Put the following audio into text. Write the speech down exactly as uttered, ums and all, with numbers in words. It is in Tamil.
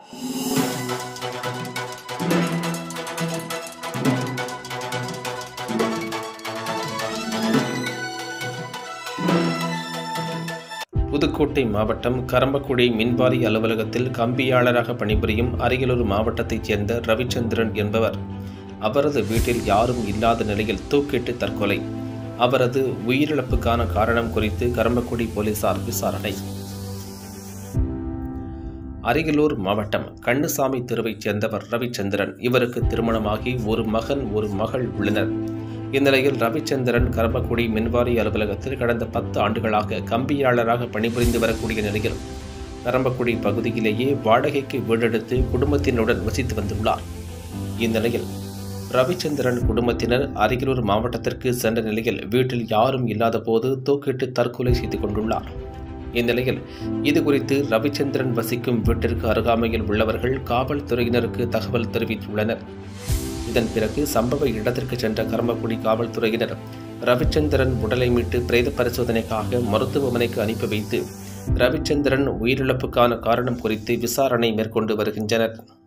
புதுக்கோட்டை மாவட்டம் கரம்பக்குடி மின்வாரிய அலுவலகத்தில் கம்பியாளராக பணிபுரியும் அரியலூர் மாவட்டத்தைச் சேர்ந்த ரவிச்சந்திரன் என்பவர் அவரது வீட்டில் யாரும் இல்லாத நிலையில் தூக்கிட்டு தற்கொலை. அவரது உயிரிழப்புக்கான காரணம் குறித்து கரம்பக்குடி போலீசார் விசாரணை. அரியலூர் மாவட்டம் கண்ணுசாமி தெருவைச் சேர்ந்தவர் ரவிச்சந்திரன். இவருக்கு திருமணமாகி ஒரு மகன் ஒரு மகள் உள்ளனர். இந்நிலையில் ரவிச்சந்திரன் கரம்பக்குடி மின்வாரிய அலுவலகத்தில் கடந்த பத்து ஆண்டுகளாக கம்பியாளராக பணிபுரிந்து வரக்கூடிய நிலையில் கரம்பக்குடி பகுதியிலேயே வாடகைக்கு வீடெடுத்து குடும்பத்தினருடன் வசித்து வந்துள்ளார். இந்நிலையில் ரவிச்சந்திரன் குடும்பத்தினர் அரியலூர் மாவட்டத்திற்கு சென்ற நிலையில் வீட்டில் யாரும் இல்லாத போது தூக்கிட்டு தற்கொலை செய்து கொண்டுள்ளார். இந்நிலையில் இதுகுறித்து ரவிச்சந்திரன் வசிக்கும் வீட்டிற்கு அருகாமையில் உள்ளவர்கள் காவல்துறையினருக்கு தகவல் தெரிவித்துள்ளனர். இதன் பிறகு சம்பவ இடத்திற்கு சென்ற கரம்பக்குடி காவல்துறையினர் ரவிச்சந்திரன் உடலை மீட்டு பிரேத பரிசோதனைக்காக மருத்துவமனைக்கு அனுப்பி வைத்து ரவிச்சந்திரன் உயிரிழப்புக்கான காரணம் குறித்து விசாரணை மேற்கொண்டு வருகின்றனர்.